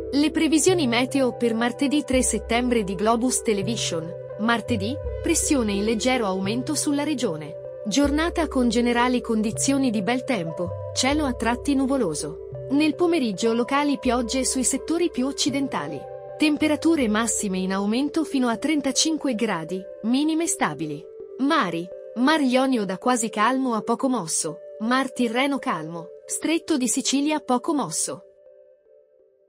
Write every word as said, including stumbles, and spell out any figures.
Le previsioni meteo per martedì tre settembre di Globus Television. Martedì, pressione in leggero aumento sulla regione. Giornata con generali condizioni di bel tempo, cielo a tratti nuvoloso. Nel pomeriggio locali piogge sui settori più occidentali. Temperature massime in aumento fino a trentacinque gradi, minime stabili. Mari: Mar Ionio da quasi calmo a poco mosso, Mar Tirreno calmo, Stretto di Sicilia poco mosso.